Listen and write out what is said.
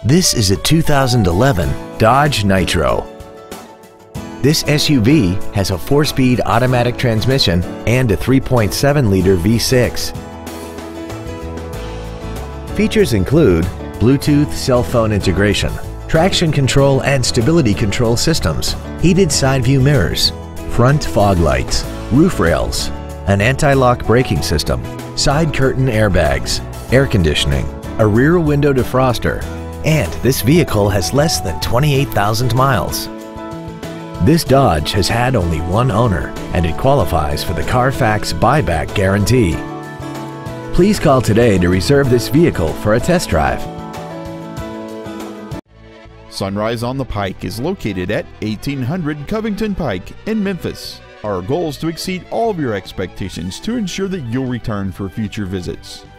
This is a 2011 Dodge Nitro. This SUV has a 4-speed automatic transmission and a 3.7-liter V6. Features include Bluetooth cell phone integration, traction control and stability control systems, heated side view mirrors, front fog lights, roof rails, an anti-lock braking system, side curtain airbags, air conditioning, a rear window defroster, and this vehicle has less than 28,000 miles. This Dodge has had only one owner and it qualifies for the Carfax buyback guarantee. Please call today to reserve this vehicle for a test drive. Sunrise on the Pike is located at 1800 Covington Pike in Memphis. Our goal is to exceed all of your expectations to ensure that you'll return for future visits.